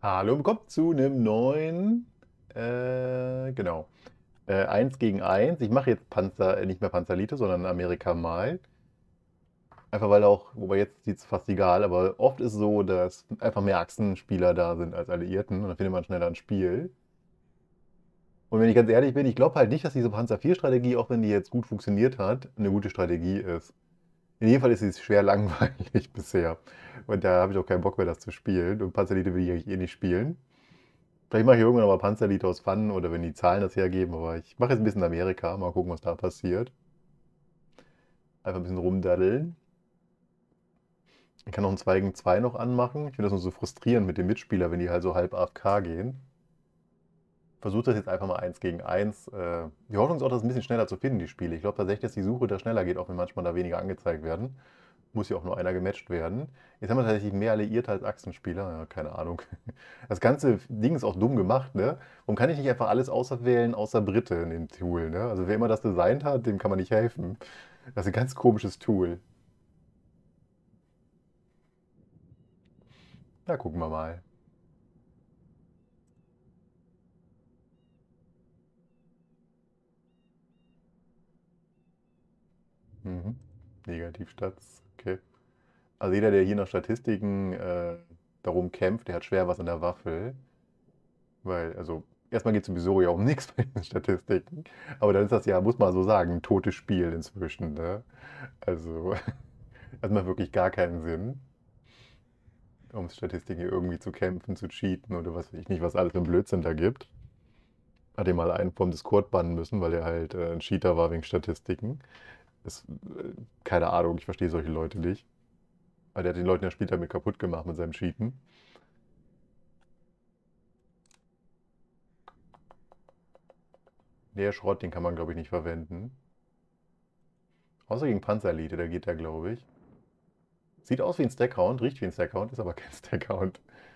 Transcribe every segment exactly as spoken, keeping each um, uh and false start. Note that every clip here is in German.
Hallo, willkommen zu einem neuen, äh, genau, äh, eins gegen eins. Ich mache jetzt Panzer, äh, nicht mehr Panzerlite, sondern Amerika Mal. Einfach weil auch, wobei jetzt sieht es fast egal, aber oft ist es so, dass einfach mehr Achsenspieler da sind als Alliierten und dann findet man schneller ein Spiel. Und wenn ich ganz ehrlich bin, ich glaube halt nicht, dass diese Panzer vier Strategie, auch wenn die jetzt gut funktioniert hat, eine gute Strategie ist. In jedem Fall ist sie schwer langweilig bisher. Und da habe ich auch keinen Bock mehr, das zu spielen. Und Panzerlite will ich eigentlich eh nicht spielen. Vielleicht mache ich irgendwann noch mal Panzerlied aus Fun oder wenn die Zahlen das hergeben, aber ich mache jetzt ein bisschen Amerika, mal gucken, was da passiert. Einfach ein bisschen rumdaddeln. Ich kann noch ein zwei gegen zwei noch anmachen. Ich finde das nur so frustrierend mit dem Mitspieler, wenn die halt so halb A F K gehen. Versuche das jetzt einfach mal eins gegen eins. Äh, Die Hoffnung ist auch, das ein bisschen schneller zu finden, die Spiele. Ich glaube tatsächlich, dass die Suche da schneller geht, auch wenn manchmal da weniger angezeigt werden. Muss ja auch nur einer gematcht werden. Jetzt haben wir tatsächlich mehr Alliierte als Achsenspieler. Ja, keine Ahnung. Das ganze Ding ist auch dumm gemacht, ne? Warum kann ich nicht einfach alles auserwählen, außer Brite in dem Tool, ne? Also wer immer das designt hat, dem kann man nicht helfen. Das ist ein ganz komisches Tool. Na, gucken wir mal. Mhm. Negativstats, okay. Also jeder, der hier nach Statistiken äh, darum kämpft, der hat schwer was an der Waffel. Weil, also, erstmal geht es sowieso ja um nichts bei den Statistiken. Aber dann ist das ja, muss man so sagen, ein totes Spiel inzwischen, ne? Also, das macht wirklich gar keinen Sinn, um Statistiken irgendwie zu kämpfen, zu cheaten oder was weiß ich nicht, was alles im Blödsinn da gibt. Hat den mal einen vom Discord bannen müssen, weil er halt äh, ein Cheater war wegen Statistiken. Das, äh, keine Ahnung, ich verstehe solche Leute nicht. Aber der hat den Leuten das Spiel damit kaputt gemacht mit seinem Cheaten. Der Schrott, den kann man, glaube ich, nicht verwenden. Außer gegen Panzerelite, da geht der, glaube ich. Sieht aus wie ein Stackhound, riecht wie ein Stackhound, ist aber kein Stackhound.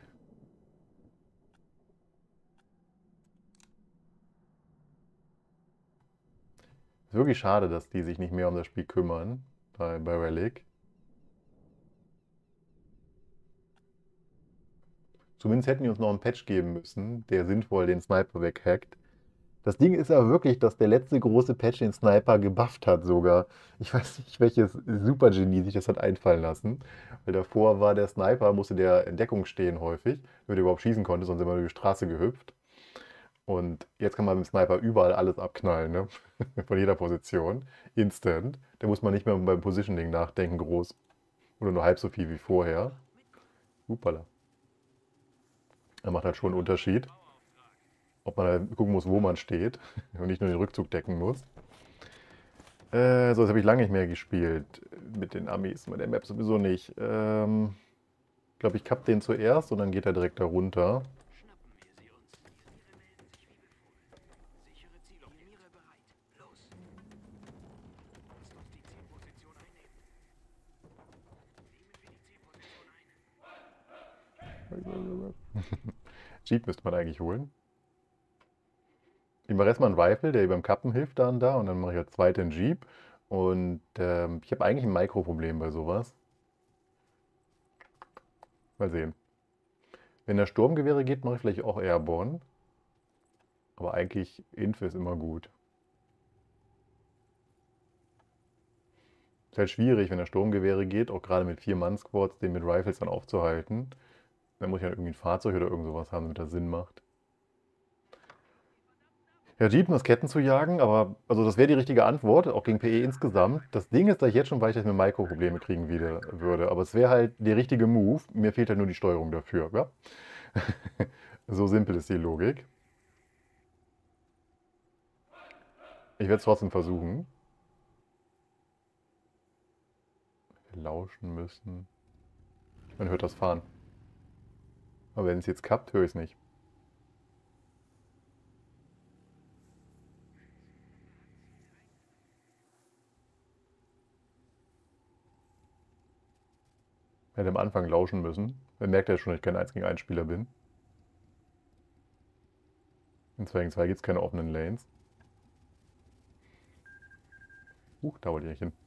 Ist wirklich schade, dass die sich nicht mehr um das Spiel kümmern bei, bei Relic. Zumindest hätten die uns noch einen Patch geben müssen, der sinnvoll den Sniper weghackt. Das Ding ist aber wirklich, dass der letzte große Patch den Sniper gebufft hat sogar. Ich weiß nicht, welches Supergenie sich das hat einfallen lassen. Weil davor war der Sniper, musste der in Deckung stehen häufig, damit er überhaupt schießen konnte, sonst immer über die Straße gehüpft. Und jetzt kann man mit dem Sniper überall alles abknallen, ne? Von jeder Position. Instant. Da muss man nicht mehr beim Positioning nachdenken, groß. Oder nur halb so viel wie vorher. Upala. Das macht halt schon einen Unterschied. Ob man halt gucken muss, wo man steht und nicht nur den Rückzug decken muss. Äh, so, das habe ich lange nicht mehr gespielt mit den Amis, mit der Map sowieso nicht. Ähm, ich glaube, ich kapp den zuerst und dann geht er direkt da runter. Jeep müsste man eigentlich holen. Ich mache erstmal einen Rifle, der beim Kappen hilft dann da und dann mache ich als zweiten Jeep. Und ähm, ich habe eigentlich ein Mikroproblem bei sowas. Mal sehen. Wenn der Sturmgewehre geht, mache ich vielleicht auch Airborne. Aber eigentlich Inf ist immer gut. Ist halt schwierig, wenn der Sturmgewehre geht, auch gerade mit vier Mann-Squads, den mit Rifles dann aufzuhalten. Dann muss ich halt irgendwie ein Fahrzeug oder irgend sowas haben, damit das Sinn macht. Ja, Jeep muss Ketten zu jagen, aber also das wäre die richtige Antwort, auch gegen P E insgesamt. Das Ding ist, dass ich jetzt schon weiß, dass ich mir Mikroprobleme kriegen wieder, würde. Aber es wäre halt der richtige Move. Mir fehlt halt nur die Steuerung dafür. Ja? So simpel ist die Logik. Ich werde es trotzdem versuchen. Lauschen müssen. Man hört das Fahren. Aber wenn es jetzt kappt, höre ich es nicht. Ich hätte am Anfang lauschen müssen. Dann merkt er schon, dass ich kein eins gegen eins Spieler bin. In zwei gegen zwei gibt es keine offenen Lanes. Huch, da wollte ich nicht hin.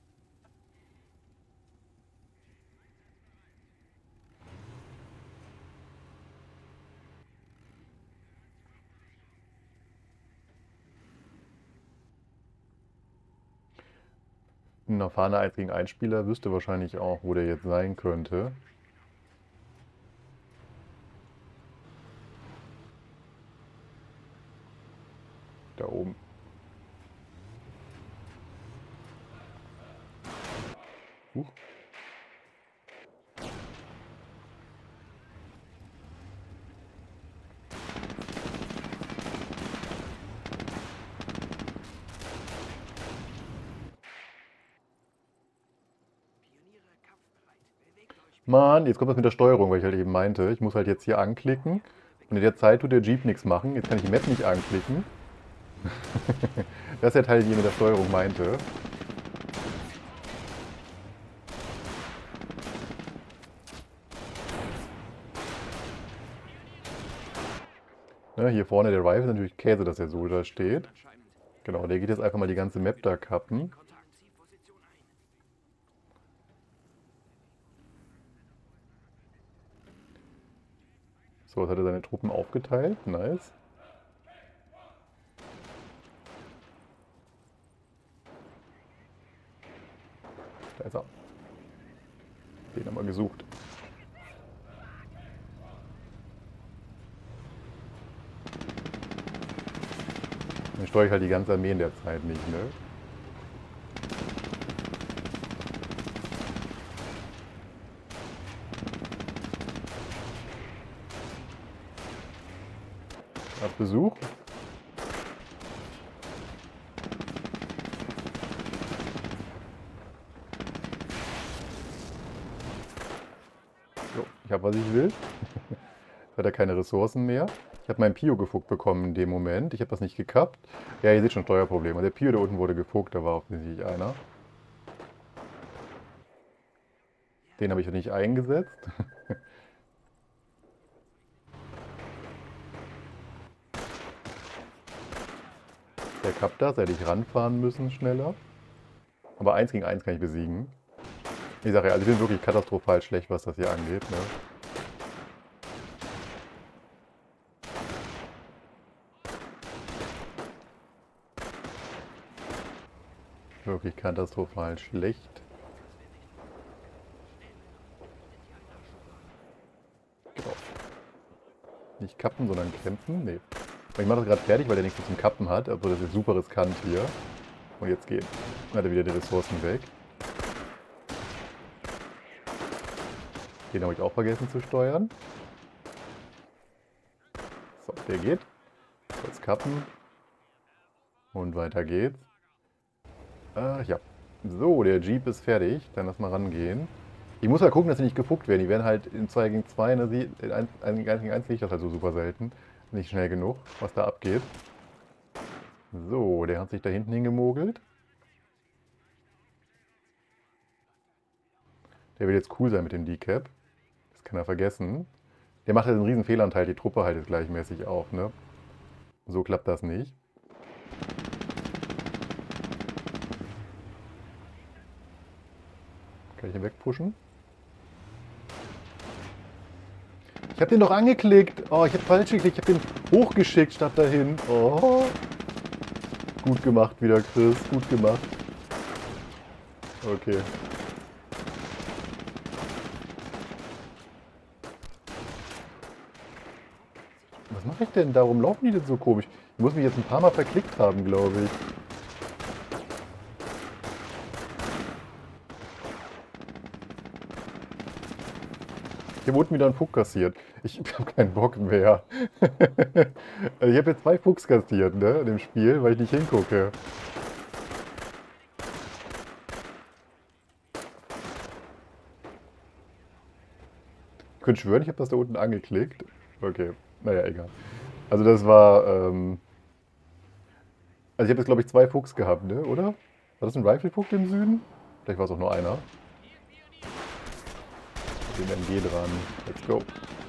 Ein erfahrener eins gegen eins Spieler wüsste wahrscheinlich auch, wo der jetzt sein könnte. Da oben. Huch. Mann, jetzt kommt das mit der Steuerung, weil ich halt eben meinte, ich muss halt jetzt hier anklicken und in der Zeit tut der Jeep nichts machen. Jetzt kann ich die Map nicht anklicken. Das ist der Teil, den ich mit der Steuerung meinte. Ne, hier vorne der Rifle ist natürlich Käse, dass er so da steht. Genau, der geht jetzt einfach mal die ganze Map da kappen. So, jetzt hat er seine Truppen aufgeteilt. Nice. Da ist er. Den haben wir gesucht. Dann steuere ich halt die ganze Armee in der Zeit nicht, ne? Auf Besuch. So, ich habe, was ich will. Hat er keine Ressourcen mehr. Ich habe meinen Pio gefuckt bekommen in dem Moment. Ich habe das nicht gekappt. Ja, ihr seht schon Steuerprobleme. Der Pio da unten wurde gefuckt, da war offensichtlich einer. Den habe ich nicht eingesetzt. Der kappt das, hätte ich ranfahren müssen schneller. Aber eins gegen eins kann ich besiegen. Ich sage ja, also ich bin wirklich katastrophal schlecht, was das hier angeht. Ne? Wirklich katastrophal schlecht. Genau. Nicht kappen, sondern kämpfen. Nee. Ich mache das gerade fertig, weil der nichts zum Kappen hat. Also das ist super riskant hier. Und jetzt geht. Dann hat er wieder die Ressourcen weg. Den habe ich auch vergessen zu steuern. So, der geht. Kurz kappen. Und weiter geht's. Äh, ja. So, der Jeep ist fertig. Dann lass mal rangehen. Ich muss halt gucken, dass sie nicht gefuckt werden. Die werden halt in zwei gegen zwei, ne, sie, in eins gegen eins sehe ich das halt so super selten. Nicht schnell genug, was da abgeht. So, der hat sich da hinten hingemogelt. Der will jetzt cool sein mit dem Decap. Das kann er vergessen. Der macht jetzt einen riesen Fehler und teilt die Truppe halt jetzt gleichmäßig auf, ne? So klappt das nicht. Kann ich ihn wegpushen? Ich habe den doch angeklickt. Oh, ich habe falsch geklickt. Ich habe den hochgeschickt statt dahin. Oh. Gut gemacht wieder, Chris. Gut gemacht. Okay. Was mache ich denn? Darum laufen die denn so komisch? Ich muss mich jetzt ein paar Mal verklickt haben, glaube ich. Ich habe unten wieder einen Fuchs kassiert. Ich habe keinen Bock mehr. Also ich habe jetzt zwei Fuchs kassiert, ne, in dem Spiel, weil ich nicht hingucke. Ich könnte schwören, ich habe das da unten angeklickt. Okay, naja, egal. Also das war, ähm also ich habe jetzt, glaube ich, zwei Fuchs gehabt, ne, oder? War das ein Rifle-Fuchs im Süden? Vielleicht war es auch nur einer. Den M G dran. Let's go.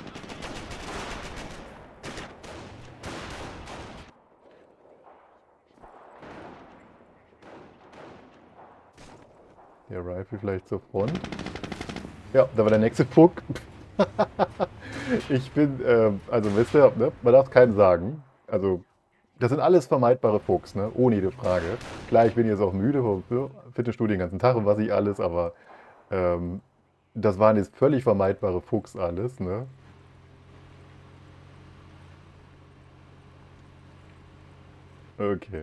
Der Rifle vielleicht zur Front. Ja, da war der nächste Puck. Ich bin, ähm, also wisst ihr, ne, man darf es keinem sagen. Also Das sind alles vermeidbare Fuchs, ne? Ohne jede Frage. Klar, ich bin jetzt auch müde vom Fitnessstudio den ganzen Tag und was ich alles, aber ähm, das waren jetzt völlig vermeidbare Fuchs alles, ne? Okay.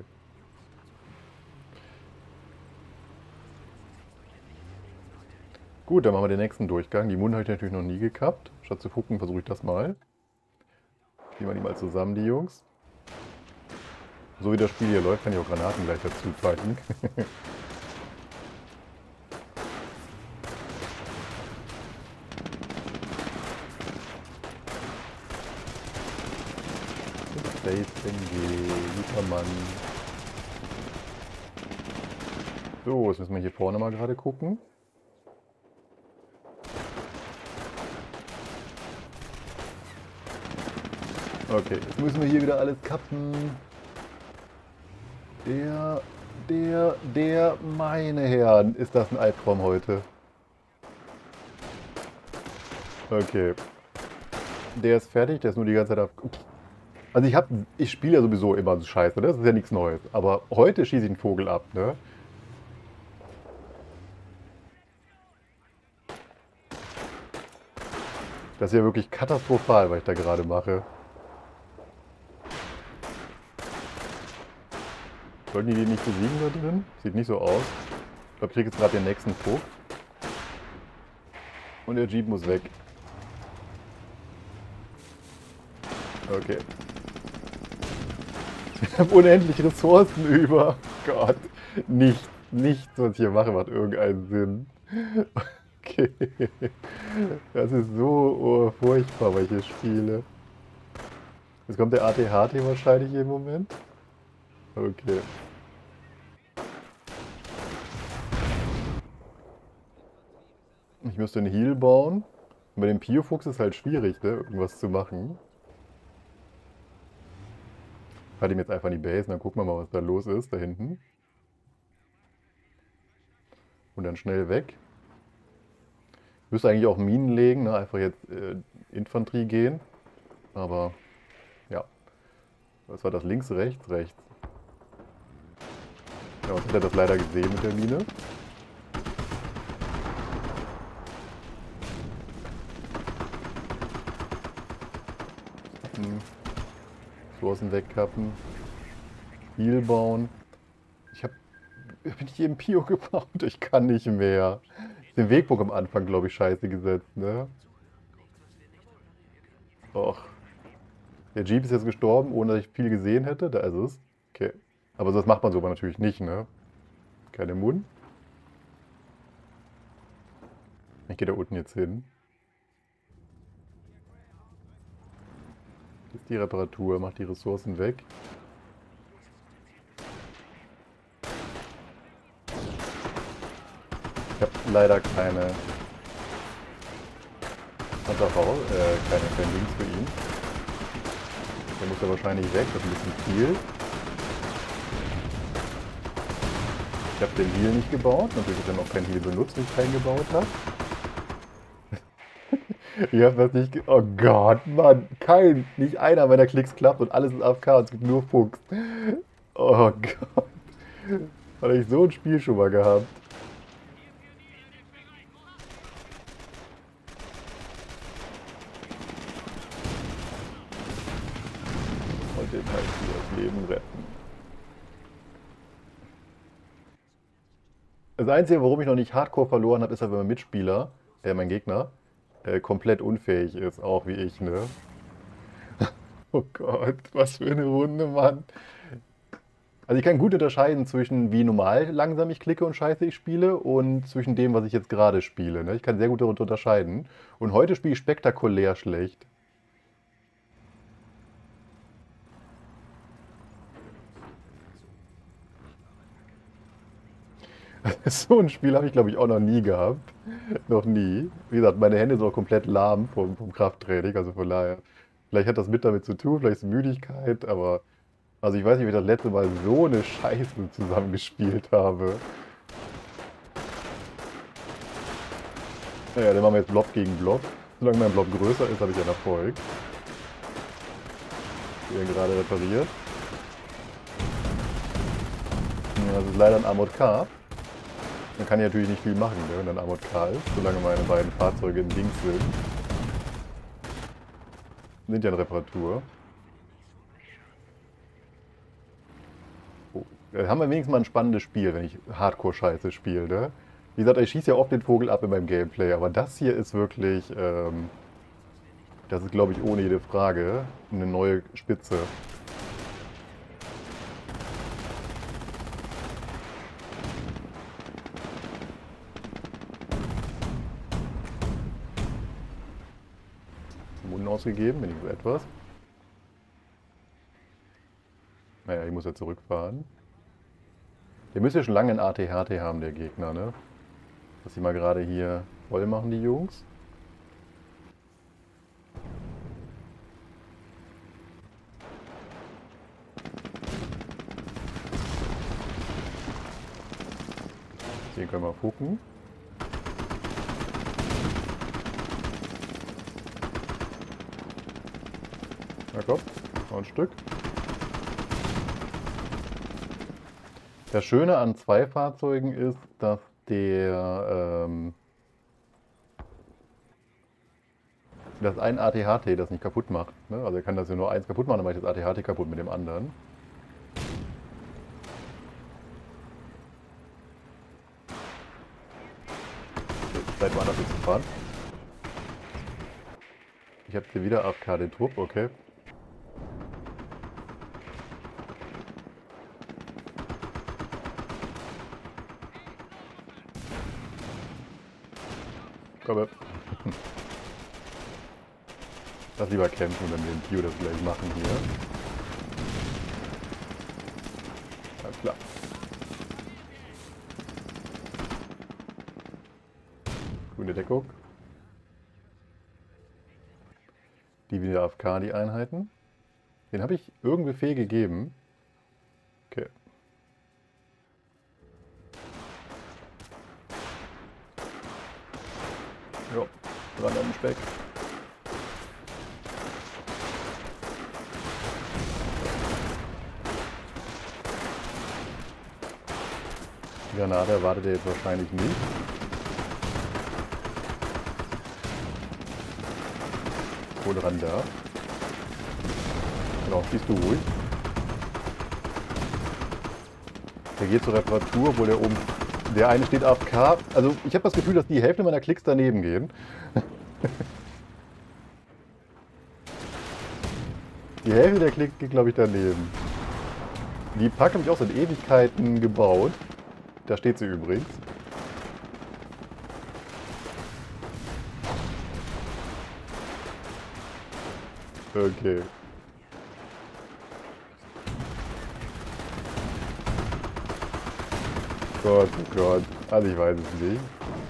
Gut, dann machen wir den nächsten Durchgang. Die Mund habe ich natürlich noch nie gekappt. Statt zu gucken, versuche ich das mal. Gehen wir die mal zusammen, die Jungs. So wie das Spiel hier läuft, kann ich auch Granaten gleich dazu packen. Face N G, guter Mann. So, jetzt müssen wir hier vorne mal gerade gucken. Okay, jetzt müssen wir hier wieder alles kappen. Der, der, der, meine Herren, ist das ein Albtraum heute. Okay. Der ist fertig, der ist nur die ganze Zeit auf... Also ich hab, ich spiele ja sowieso immer so Scheiße, ne? Das ist ja nichts Neues. Aber heute schieße ich einen Vogel ab, ne? Das ist ja wirklich katastrophal, was ich da gerade mache. Sollten die den nicht besiegen da drin? Sieht nicht so aus. Ich glaube, ich kriege jetzt gerade den nächsten Vogt. Und der Jeep muss weg. Okay. Ich habe unendlich Ressourcen über. Gott. Nichts, nichts, was ich hier mache, macht irgendeinen Sinn. Okay. Das ist so oh, furchtbar, weil ich hier spiele. Jetzt kommt der A T H T wahrscheinlich im Moment. Okay. Ich müsste einen Heal bauen. Und bei dem Pio-Fuchs ist halt schwierig, ne, irgendwas zu machen. Ich halte ihm jetzt einfach in die Base und dann gucken wir mal, was da los ist, da hinten. Und dann schnell weg. Ich müsste eigentlich auch Minen legen, ne, einfach jetzt äh, Infanterie gehen. Aber, ja. Was war das? Links, rechts, rechts. Ja, und ich hätte das leider gesehen mit der Mine. Hm. Ressourcen wegkappen. Heal bauen. Ich hab... Bin ich im Pio gebaut? Ich kann nicht mehr. Den Wegpunkt am Anfang, glaube ich, scheiße gesetzt, ne? Och. Der Jeep ist jetzt gestorben, ohne dass ich viel gesehen hätte. Da ist es. Okay. Aber das macht man so aber natürlich nicht, ne? Keine Mund. Ich gehe da unten jetzt hin. Das ist die Reparatur, macht die Ressourcen weg. Ich habe leider keine Panzerfaust, äh, keine, kein Dings für ihn. Der muss ja wahrscheinlich weg, das ist ein bisschen viel. Ich habe den Heal nicht gebaut, natürlich ist er noch kein Heal benutzt, den ich keinen gebaut habe. Ich habe das nicht ge... Oh Gott, Mann, kein, nicht einer meiner Klicks klappt und alles ist A F K und es gibt nur Fuchs. Oh Gott. Hatte ich so ein Spiel schon mal gehabt. Und den halt hier das Leben retten. Das Einzige, warum ich noch nicht Hardcore verloren habe, ist, dass mein Mitspieler, äh, mein Gegner, äh, komplett unfähig ist, auch wie ich, ne? Oh Gott, was für eine Runde, Mann. Also ich kann gut unterscheiden zwischen wie normal langsam ich klicke und scheiße ich spiele und zwischen dem, was ich jetzt gerade spiele, ne? Ich kann sehr gut darunter unterscheiden. Und heute spiele ich spektakulär schlecht. So ein Spiel habe ich, glaube ich, auch noch nie gehabt. Noch nie. Wie gesagt, meine Hände sind auch komplett lahm vom, vom Krafttraining, also von daher. Vielleicht hat das mit damit zu tun, vielleicht ist es Müdigkeit, aber... Also ich weiß nicht, wie ich das letzte Mal so eine Scheiße zusammengespielt habe. Naja, dann machen wir jetzt Blob gegen Blob. Solange mein Blob größer ist, habe ich einen Erfolg. Den gerade repariert. Das ist leider ein Armored Car. Man kann ja natürlich nicht viel machen, ne, wenn ein Armored Car ist, solange meine beiden Fahrzeuge im Dings sind. Sind ja in Reparatur. Oh. Da haben wir wenigstens mal ein spannendes Spiel, wenn ich Hardcore-Scheiße spiele, ne? Wie gesagt, ich schieße ja oft den Vogel ab in meinem Gameplay, aber das hier ist wirklich, ähm, das ist, glaube ich, ohne jede Frage eine neue Spitze. Munden ausgegeben, bin ich so etwas. Naja, ich muss ja zurückfahren. Der müsste ja schon lange ein A T H T haben, der Gegner, ne? Dass sie mal gerade hier voll machen, die Jungs. Den können wir gucken. Na komm, noch ein Stück. Das Schöne an zwei Fahrzeugen ist, dass der ähm, dass ein A T H T das nicht kaputt macht. Ne? Also er kann das ja nur eins kaputt machen, dann mache ich das A T H T kaputt mit dem anderen. Seid woanders zu fahren. Ich habe hier wieder A F K den Trupp, okay. Komm. Lass lieber kämpfen, wenn wir den Pio das gleich machen hier. Alles klar. Grüne Deckung. Die wieder A F K, die Einheiten. Den habe ich irgendeinen Befehl gegeben. Okay. Jo, ran an den Speck. Die Granate erwartet er jetzt wahrscheinlich nicht. Hol ran da. Genau, schießt du ruhig. Der geht zur Reparatur, obwohl der oben... Der eine steht A F K. Also ich habe das Gefühl, dass die Hälfte meiner Klicks daneben gehen. Die Hälfte der Klicks geht, glaube ich, daneben. Die Pack habe ich auch seit Ewigkeiten gebaut. Da steht sie übrigens. Okay. Gott, oh Gott. Also ich weiß es nicht.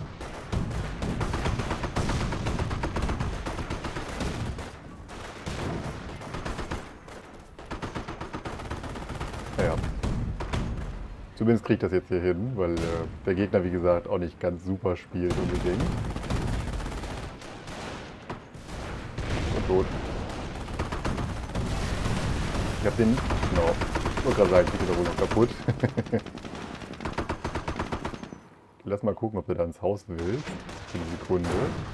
Naja. Zumindest kriege ich das jetzt hier hin, weil äh, der Gegner, wie gesagt, auch nicht ganz super spielt unbedingt. Und tot. Ich hab den... Genau. Ich wollte gerade sagen, ich bin wohl noch kaputt. Lass mal gucken, ob du da ins Haus willst. Für eine Sekunde.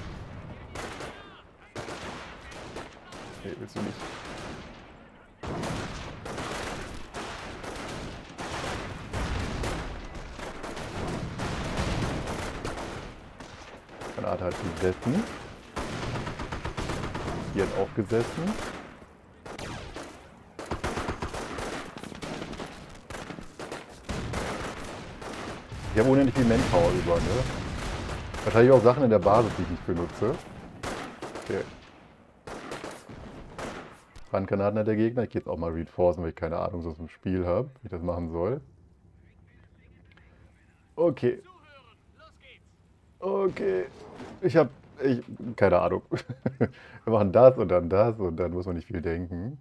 Nee, willst du nicht. Granate hat gesessen. Die hat auch gesessen. Ich habe unendlich viel Manpower über, ne? Wahrscheinlich auch Sachen in der Basis, die ich nicht benutze. Okay. Brandgranaten hat der Gegner. Ich gehe jetzt auch mal reinforcen, weil ich keine Ahnung so aus dem Spiel habe, wie ich das machen soll. Okay. Okay. Ich habe... Ich, keine Ahnung. Wir machen das und dann das und dann muss man nicht viel denken.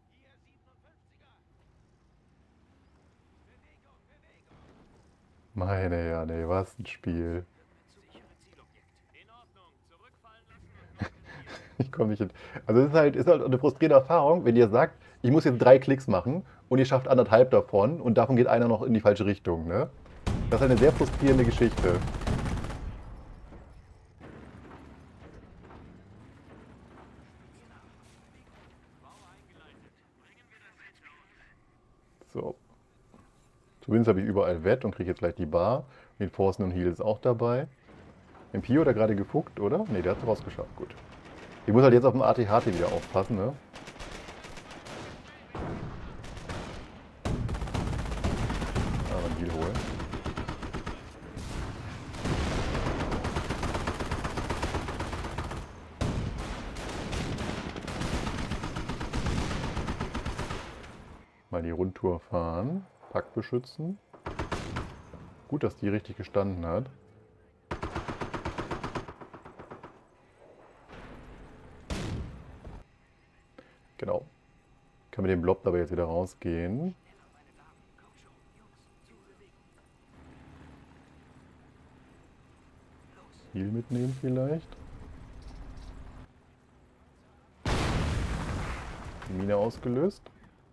Meine Herren, was ein Spiel. Ich komme nicht hin. Also es ist halt, ist halt eine frustrierende Erfahrung, wenn ihr sagt, ich muss jetzt drei Klicks machen und ihr schafft anderthalb davon und davon geht einer noch in die falsche Richtung, ne? Das ist eine sehr frustrierende Geschichte. So. Zumindest habe ich überall Wett und kriege jetzt gleich die Bar. Reinforcen und Heal ist auch dabei. Empio hat er gerade gefuckt, oder? Ne, der hat es rausgeschafft. Gut. Ich muss halt jetzt auf dem A T H T wieder aufpassen, ne? Ah, ein Heal holen. Mal die Rundtour fahren. Pack beschützen. Gut, dass die richtig gestanden hat. Genau. Kann mit dem Blob aber jetzt wieder rausgehen. Heal mitnehmen vielleicht. Die Mine ausgelöst.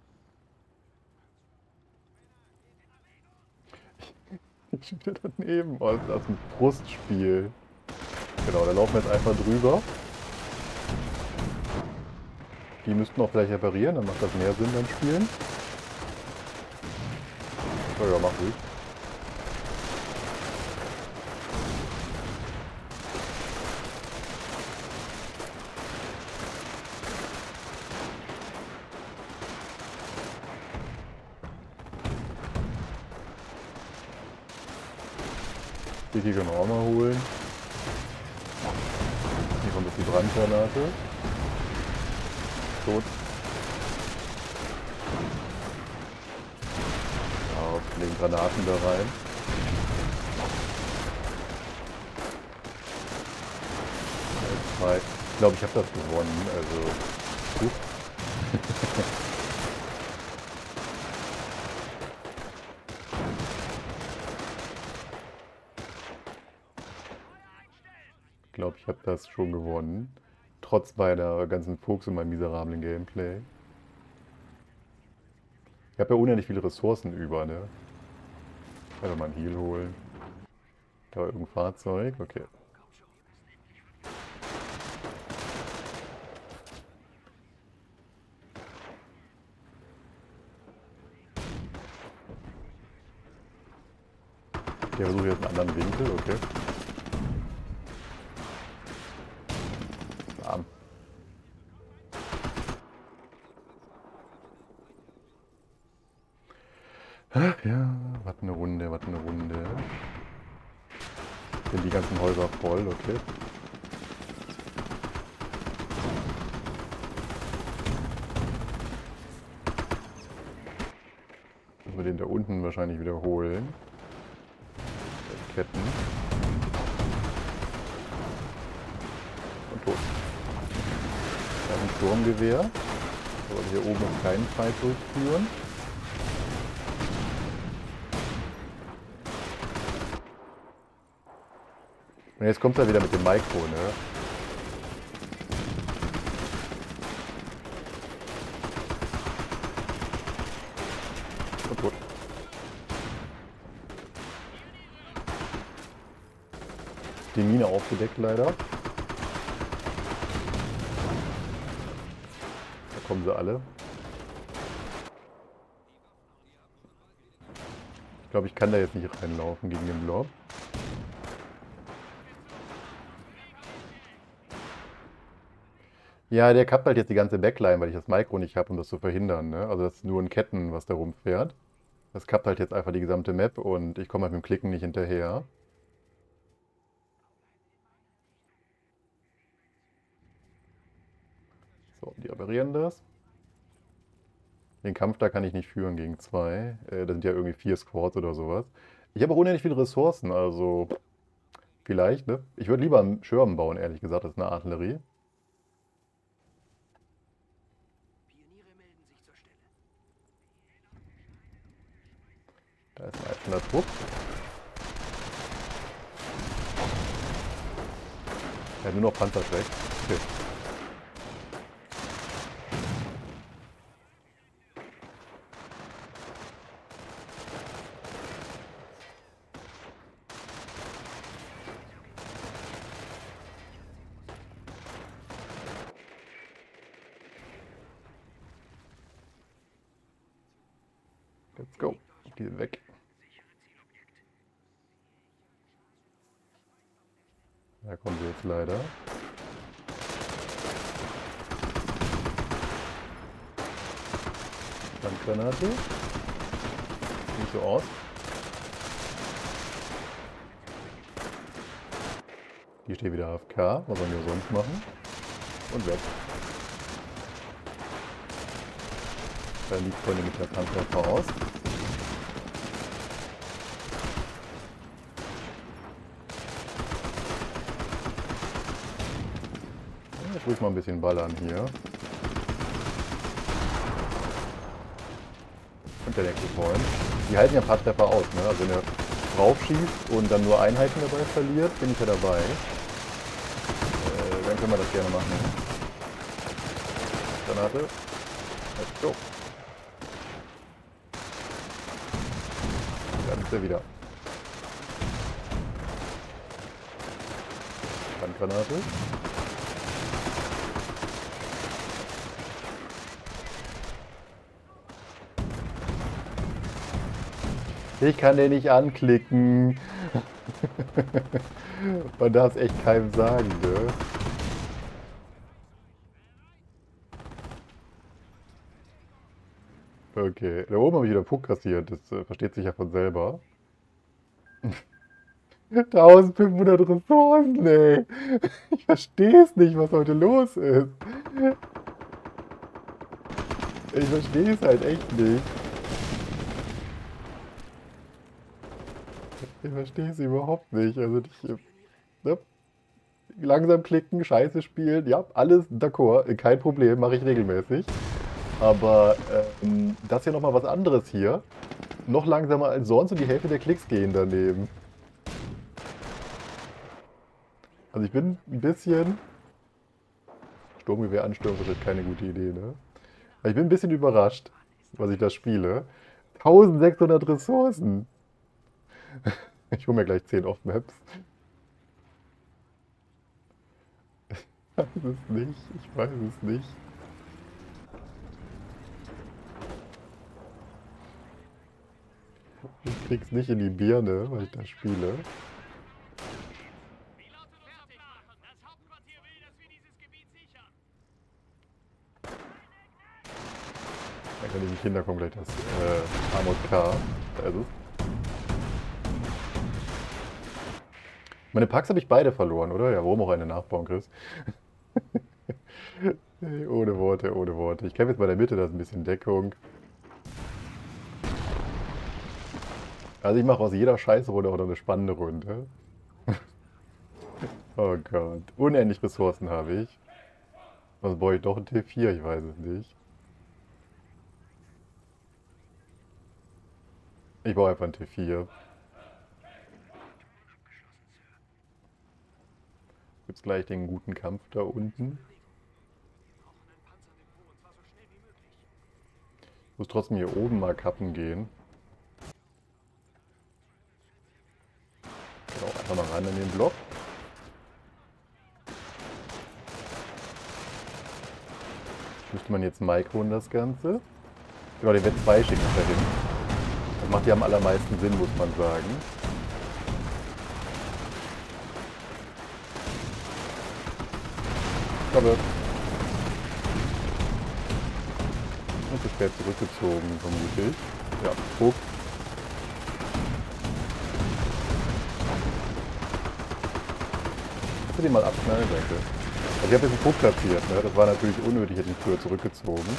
Ich stehe wieder daneben. Oh, das ist ein Frustspiel. Genau, da laufen wir jetzt einfach drüber. Die müssten auch vielleicht reparieren, dann macht das mehr Sinn beim Spielen. Oh ja, mach ruhig. Die können wir auch mal holen. Hier kommt jetzt die Brandgranate. Tot. Ja, legen Granaten da rein. Ich glaube, ich habe das gewonnen. Also, gut. Ich glaube, ich habe das schon gewonnen. Trotz meiner ganzen Fuchs und meinem miserablen Gameplay. Ich habe ja unendlich viele Ressourcen über, ne? Einfach mal ein Heal holen. Da war irgendein Fahrzeug, okay. Ich versuche jetzt einen anderen Winkel, okay. Arm. Ach ja, was eine Runde, was eine Runde. Sind die ganzen Häuser voll, okay. Müssen wir den da unten wahrscheinlich wiederholen. Ketten. Und tot. Wir haben ein Sturmgewehr. Aber hier oben noch keinen Fight durchführen. Und jetzt kommt er wieder mit dem Mikro, ne? Und tot. Die Mine aufgedeckt leider. Da kommen sie alle. Ich glaube, ich kann da jetzt nicht reinlaufen gegen den Blob. Ja, der kappt halt jetzt die ganze Backline, weil ich das Mikro nicht habe, um das zu verhindern. Ne? Also das ist nur ein Ketten, was da rumfährt. Das kappt halt jetzt einfach die gesamte Map und ich komme halt mit dem Klicken nicht hinterher. So, die reparieren das. Den Kampf da kann ich nicht führen gegen zwei. Äh, da sind ja irgendwie vier Squads oder sowas. Ich habe auch unendlich viele Ressourcen, also vielleicht, ne? Ich würde lieber einen Schirm bauen, ehrlich gesagt, als eine Artillerie. Da ist ein einzelner Trupp. Er hat nur noch Panzerschreck. Okay. Let's go. Die sind weg. Da kommen sie jetzt leider. Handgranate. Sieht so aus. Die steht wieder A F K. Was sollen wir sonst machen? Und weg. Da liegt Freunde mit der Panzer voraus. Jetzt ruhig mal ein bisschen ballern hier. Und der nächste Freund. Die halten ja ein paar Treffer aus, ne? Also wenn er draufschießt und dann nur Einheiten dabei verliert, bin ich ja dabei. Äh, dann können wir das gerne machen. Granate. Let's go. Dann ist er wieder. Handgranate. Ich kann den nicht anklicken. Man darf es echt keinem sagen, ne? Okay, da oben habe ich wieder Puck kassiert. Das äh, versteht sich ja von selber. eintausendfünfhundert Ressourcen, ey. Ich verstehe es nicht, was heute los ist. Ich verstehe es halt echt nicht. Ich verstehe es überhaupt nicht. Also ich, ne? Langsam klicken, Scheiße spielen, ja, alles d'accord, kein Problem, mache ich regelmäßig. Aber ähm, das ist ja nochmal was anderes hier. Noch langsamer als sonst und die Hälfte der Klicks gehen daneben. Also ich bin ein bisschen... Sturmgewehr anstürmen ist vielleicht keine gute Idee, ne? Aber ich bin ein bisschen überrascht, was ich da spiele. eintausendsechshundert Ressourcen. Ich hole mir gleich zehn Off-Maps. Ich weiß es nicht. Ich weiß es nicht. Ich krieg's nicht in die Birne, weil ich da spiele. Dann kann ich die Kinder kommen gleich das äh, Armut K. Da ist es. Meine Packs habe ich beide verloren, oder? Ja, warum auch eine nachbauen, Chris? Hey, ohne Worte, ohne Worte. Ich kämpfe jetzt bei der Mitte, da ist ein bisschen Deckung. Also ich mache aus jeder Scheißrunde auch noch eine spannende Runde. Oh Gott. Unendlich Ressourcen habe ich. Was brauche ich doch ein T vier? Ich weiß es nicht. Ich brauche einfach ein T vier. Gibt's gleich den guten Kampf da unten. Ich muss trotzdem hier oben mal kappen gehen. Genau, einfach mal rein in den Block. Müsste man jetzt Mike holen, das Ganze. Genau, den W zwei schickt es dahin. Das macht ja am allermeisten Sinn, muss man sagen. Aber und zu spät zurückgezogen, vermute ich. Ja, Puck. Kannst du den mal abknallen, danke. Also ich habe jetzt einen Puck platziert, ne? Das war natürlich unnötig, hätte ich früher zurückgezogen.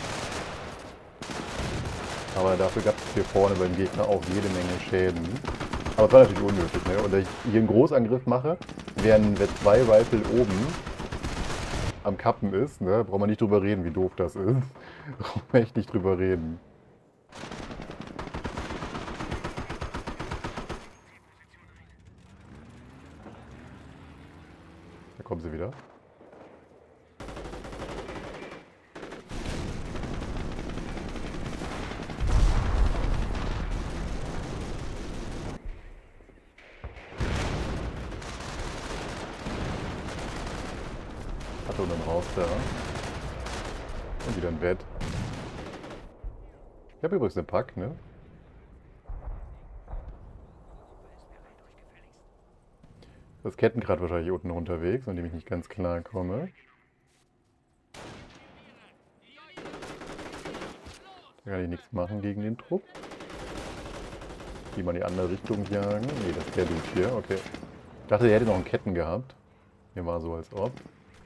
Aber dafür gab es hier vorne beim Gegner auch jede Menge Schäden. Aber es war natürlich unnötig, ne? Und wenn ich hier einen Großangriff mache, während der zwei Rifle oben am Kappen ist, ne, braucht man nicht drüber reden, wie doof das ist. Braucht man echt nicht drüber reden. Da kommen sie wieder. Und dann raus da. Und wieder ein Bett. Ich habe übrigens einen Pack, ne? Das Kettengrad wahrscheinlich unten unterwegs, mit dem ich nicht ganz klar komme. Da kann ich nichts machen gegen den Trupp. Die mal in die andere Richtung jagen. Nee, das ist der Dude hier, okay. Ich dachte, der hätte noch einen Ketten gehabt. Hier war so, als ob.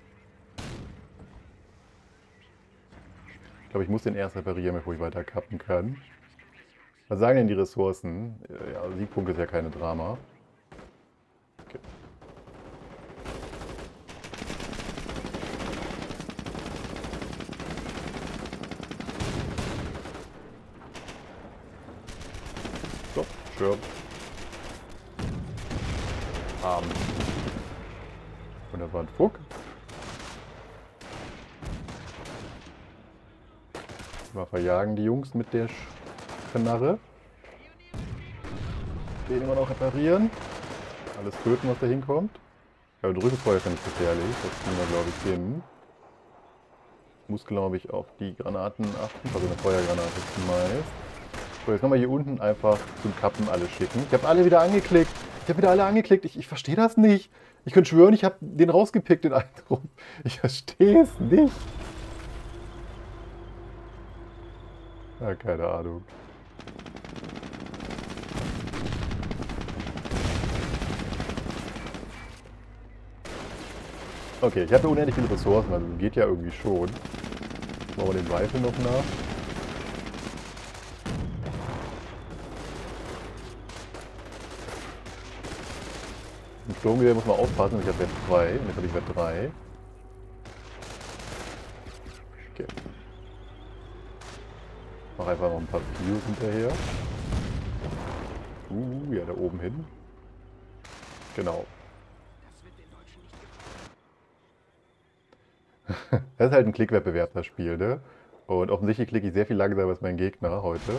Ich glaube, ich muss den erst reparieren, bevor ich weiter kappen kann. Was sagen denn die Ressourcen? Ja, Siegpunkt ist ja keine Drama. Okay. So, stirb. Arm. Und das war ein Fuck. Mal verjagen die Jungs mit der Knarre. Den immer noch reparieren. Alles töten, was da hinkommt. Ja, und Rückenfeuer ist ja nicht gefährlich. Das kriegen wir, glaube ich, hin. Ich muss, glaube ich, auf die Granaten achten. Also eine Feuergranate zumeist. So, jetzt nochmal hier unten einfach zum Kappen alle schicken. Ich habe alle wieder angeklickt. Ich habe wieder alle angeklickt. Ich, ich verstehe das nicht. Ich könnte schwören, ich habe den rausgepickt, den Eindruck. Ich verstehe es nicht. Ja, keine Ahnung. Okay, ich habe ja unendlich viele Ressourcen, also geht ja irgendwie schon. Machen wir den Weifel noch nach. Im Sturmgewehr muss man aufpassen, ich habe Wert zwei und jetzt habe ich Wert drei. Okay. Mach einfach noch ein paar Views hinterher. Uh, ja, da oben hin. Genau. Das ist halt ein Klickwettbewerb, das Spiel, ne? Und offensichtlich klicke ich sehr viel langsamer als mein Gegner heute.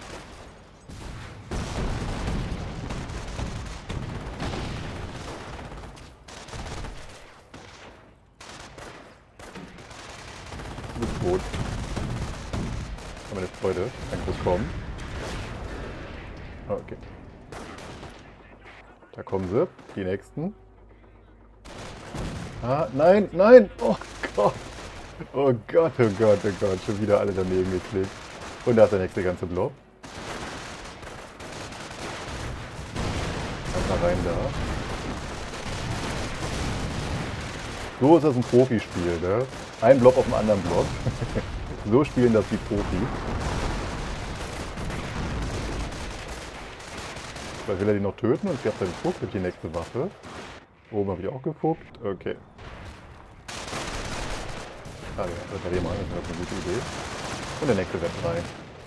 Du bist tot. Meine Freude. Danke fürs Kommen. Okay. Da kommen sie, die nächsten. Ah, nein, nein! Oh Gott! Oh Gott, oh Gott, oh Gott. Schon wieder alle daneben geklickt. Und da ist der nächste ganze Blob. Mal rein da. So ist das ein Profispiel, ne? Ein Blob auf dem anderen Blob. So spielen das die Profis. Weil will er die noch töten und ich habe dann geguckt mit die nächste Waffe. Oben habe ich auch geguckt. Okay. Ah ja, reparieren wir, das ist eine gute Idee. Und der nächste Wert rein.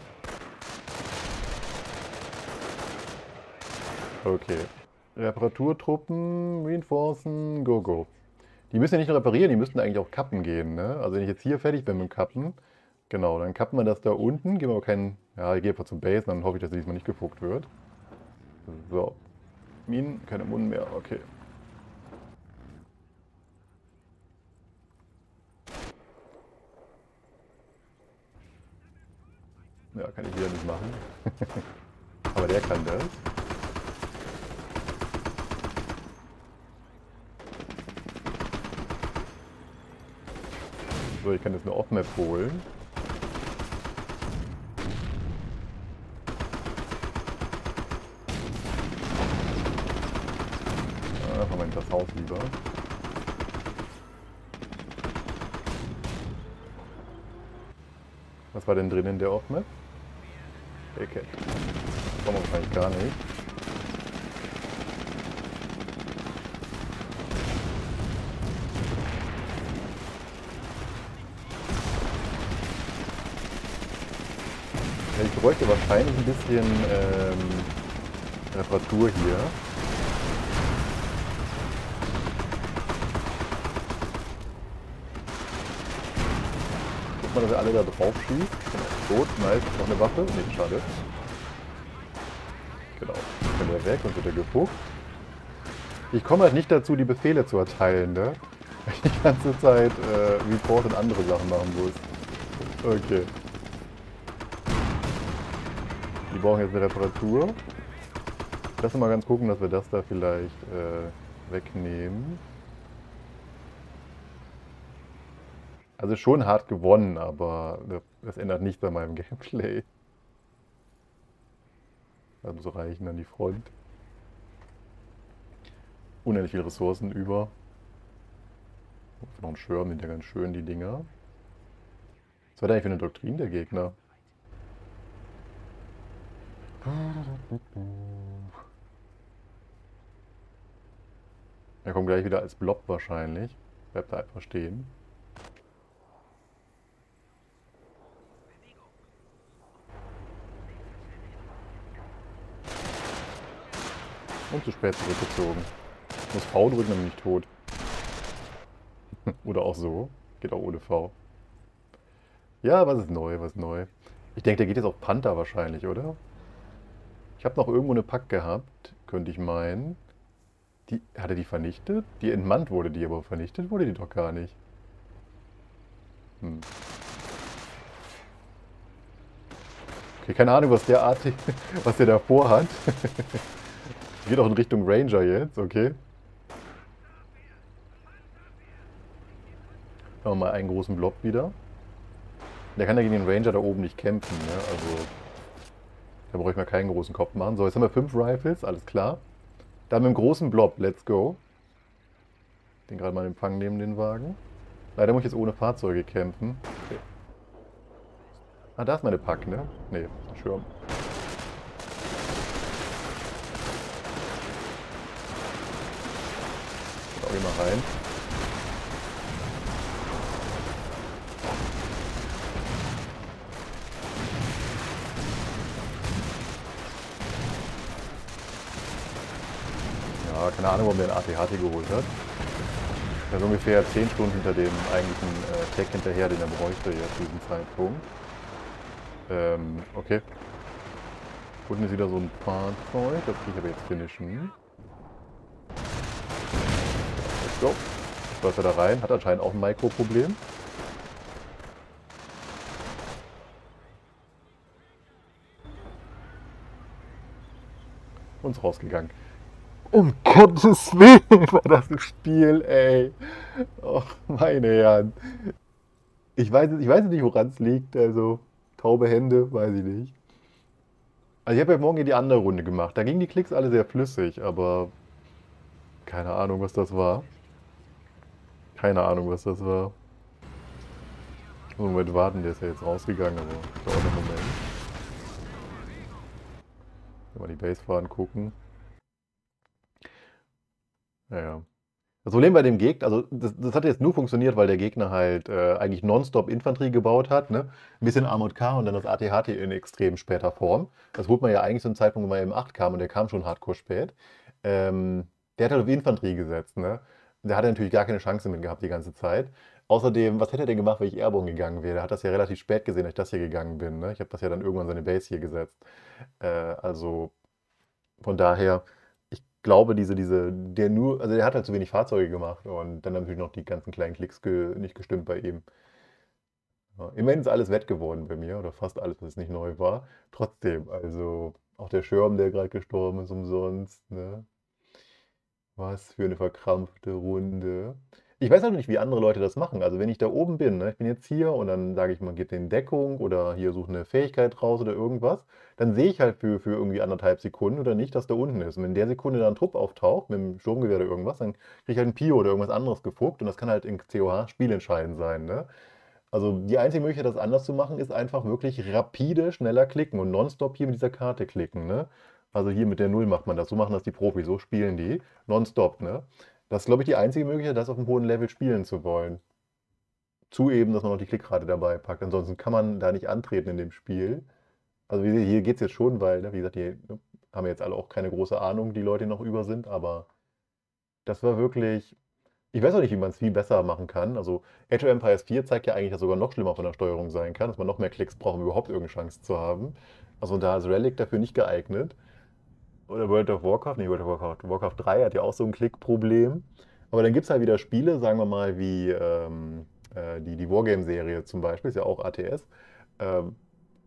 Okay. Reparaturtruppen, reinforcen, go, go. Die müssen ja nicht nur reparieren, die müssten eigentlich auch kappen gehen, ne? Also wenn ich jetzt hier fertig bin mit dem Kappen, genau, dann kappen wir das da unten, geben wir aber keinen, ja, ich gehe einfach zum Base, dann hoffe ich, dass diesmal nicht gefuckt wird. So. Minen, keine Munden mehr, okay. Ja, kann ich wieder nicht machen. Aber der kann das. So, ich kann jetzt eine Off-Map holen. Ah, Moment, das Haus lieber. Was war denn drin in der Off-Map? Okay. Das brauchen wir wahrscheinlich gar nicht. Ja, ich bräuchte wahrscheinlich ein bisschen ähm, Reparatur hier. Guck mal, dass er alle da drauf schießt. Genau. Tot, nice. Noch eine Waffe? Nee, schade. Genau. Dann kann der weg und wird er gepuckt. Ich komme halt nicht dazu, die Befehle zu erteilen, ne? Weil ich die ganze Zeit äh, Report und andere Sachen machen muss. Okay. Die brauchen jetzt eine Reparatur. Lass uns mal ganz gucken, dass wir das da vielleicht äh, wegnehmen. Also schon hart gewonnen, aber das ändert nichts an meinem Gameplay. Das muss reichen an die Front. Unendlich viele Ressourcen über. Noch ein Schirm, sind ja ganz schön, die Dinger. Was war da eigentlich für eine Doktrin der Gegner? Er kommt gleich wieder als Blob wahrscheinlich. Bleibt da einfach stehen. Und zu spät zurückgezogen. Ich muss V drücken, dann bin ich tot. Oder auch so. Geht auch ohne V. Ja, was ist neu, was ist neu? Ich denke, der geht jetzt auf Panther wahrscheinlich, oder? Ich habe noch irgendwo eine Pack gehabt, könnte ich meinen. Die, hat er die vernichtet? Die entmannt wurde die, aber vernichtet wurde die doch gar nicht. Hm. Okay, keine Ahnung, was der Artig, was der da vorhat. Geht auch in Richtung Ranger jetzt, okay. Machen wir mal einen großen Blob wieder. Der kann ja gegen den Ranger da oben nicht kämpfen, ne? Also da brauche ich mir keinen großen Kopf machen. So, jetzt haben wir fünf Rifles, alles klar. Da haben wir einen großen Blob, let's go. Den gerade mal in Empfang nehmen, den Wagen. Leider muss ich jetzt ohne Fahrzeuge kämpfen. Okay. Ah, da ist meine Pack, ne? Ne, Schirm. Schau hier mal rein. Ja, keine Ahnung, warum der einen A T H T geholt hat. Er ist ungefähr zehn Stunden hinter dem eigentlichen äh, Tech hinterher, den er bräuchte jetzt zu diesem Zeitpunkt. Ähm, okay. Unten ist wieder so ein Fahrzeug, das kriege ich aber jetzt finishen. Let's go. Läuft er da rein, hat anscheinend auch ein Mikroproblem. Und ist rausgegangen. Um Gottes Willen war das ein Spiel, ey. Och, meine Herren. Ich weiß, ich weiß nicht, woran es liegt. Also, taube Hände, weiß ich nicht. Also, ich habe ja morgen hier die andere Runde gemacht. Da gingen die Klicks alle sehr flüssig, aber keine Ahnung, was das war. Keine Ahnung, was das war. Ich muss einen Moment warten, der ist ja jetzt rausgegangen, aber dauert einen Moment. Mal die Base fahren, gucken. Naja. Das Problem bei dem Gegner, also das, das hat jetzt nur funktioniert, weil der Gegner halt äh, eigentlich nonstop Infanterie gebaut hat, ne? Ein bisschen Armored Car und dann das A T H T in extrem später Form. Das holt man ja eigentlich zu einem Zeitpunkt, wo man M acht kam und der kam schon hardcore spät. Ähm, der hat halt auf Infanterie gesetzt, ne? Und der hatte natürlich gar keine Chance mit gehabt die ganze Zeit. Außerdem, was hätte er denn gemacht, wenn ich Airborne gegangen wäre? Er hat das ja relativ spät gesehen, dass ich das hier gegangen bin, ne? Ich habe das ja dann irgendwann seine Base hier gesetzt. Äh, also von daher, ich glaube, diese, diese, der nur, also der hat halt zu wenig Fahrzeuge gemacht und dann natürlich noch die ganzen kleinen Klicks ge, nicht gestimmt bei ihm. Ja, immerhin ist alles wett geworden bei mir, oder fast alles, was nicht neu war. Trotzdem, also auch der Schirm, der gerade gestorben ist, umsonst, ne? Was für eine verkrampfte Runde. Ich weiß halt nicht, wie andere Leute das machen. Also wenn ich da oben bin, ne, ich bin jetzt hier und dann sage ich, man gibt den Deckung oder hier suche eine Fähigkeit raus oder irgendwas, dann sehe ich halt für, für irgendwie anderthalb Sekunden oder nicht, dass da unten ist. Und wenn in der Sekunde dann ein Trupp auftaucht, mit dem Sturmgewehr oder irgendwas, dann kriege ich halt ein Pio oder irgendwas anderes gefuckt und das kann halt in C O H spielentscheidend sein, ne? Also die einzige Möglichkeit, das anders zu machen, ist einfach wirklich rapide, schneller klicken und nonstop hier mit dieser Karte klicken, ne? Also hier mit der Null macht man das. So machen das die Profis, so spielen die. Nonstop, ne? Das ist, glaube ich, die einzige Möglichkeit, das auf einem hohen Level spielen zu wollen. Zu eben, dass man noch die Klickrate dabei packt. Ansonsten kann man da nicht antreten in dem Spiel. Also wie, hier geht es jetzt schon, weil, ne, wie gesagt, die ne, haben jetzt alle auch keine große Ahnung, die Leute, die noch über sind, aber das war wirklich. Ich weiß auch nicht, wie man es viel besser machen kann. Also Age of Empires vier zeigt ja eigentlich, dass es sogar noch schlimmer von der Steuerung sein kann, dass man noch mehr Klicks braucht, um überhaupt irgendeine Chance zu haben. Also da ist Relic dafür nicht geeignet. Oder World of Warcraft, nee, World of Warcraft, Warcraft drei hat ja auch so ein Klickproblem. Aber dann gibt es halt wieder Spiele, sagen wir mal, wie ähm, äh, die, die Wargame-Serie zum Beispiel, ist ja auch A T S. Ähm,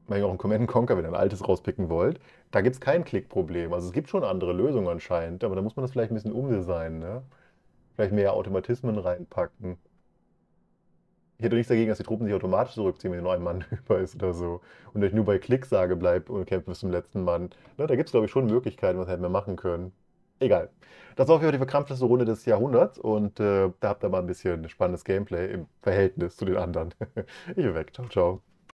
Weil ihr auch ein Command and Conquer, wenn ihr ein altes rauspicken wollt, da gibt es kein Klickproblem. Also es gibt schon andere Lösungen anscheinend, aber da muss man das vielleicht ein bisschen umdesignen, ne? Vielleicht mehr Automatismen reinpacken. Ich hätte nichts dagegen, dass die Truppen sich automatisch zurückziehen, wenn nur ein Mann über ist oder so. Und ich nur bei Klicksage bleibt und kämpft bis zum letzten Mann. Ne, da gibt es, glaube ich, schon Möglichkeiten, was hätten wir machen können. Egal. Das war auf jeden Fall die verkrampfteste Runde des Jahrhunderts und äh, da habt ihr mal ein bisschen spannendes Gameplay im Verhältnis zu den anderen. Ich bin weg. Ciao, ciao.